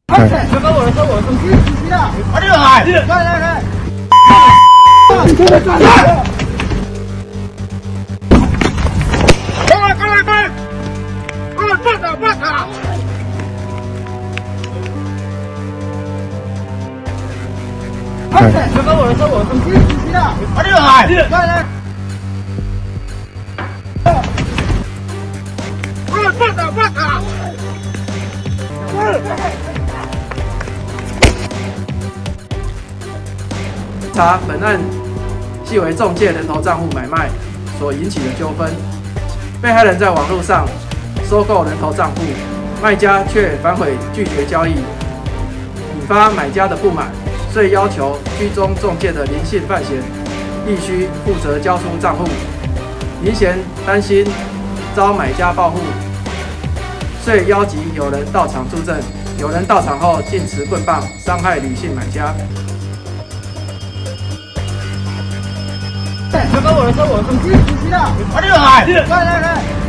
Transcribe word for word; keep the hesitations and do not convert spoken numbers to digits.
快把我的车，我的东西，东西啊！快点来！来来来！来！过来过来过来！过来放卡放卡！快把我的车，我的东西，东西啊！快点来！来来！过来放卡放卡！ 查本案系为中介人头账户买卖所引起的纠纷，被害人在网络上收购人头账户，卖家却反悔拒绝交易，引发买家的不满，遂要求居中中介的林姓范闲必须负责交出账户。林闲担心遭买家报复，遂邀集友人到场助阵。有人到场后竟持棍棒伤害吕姓买家。 快把我的车，我的东西，东西啊！快点来！来来来！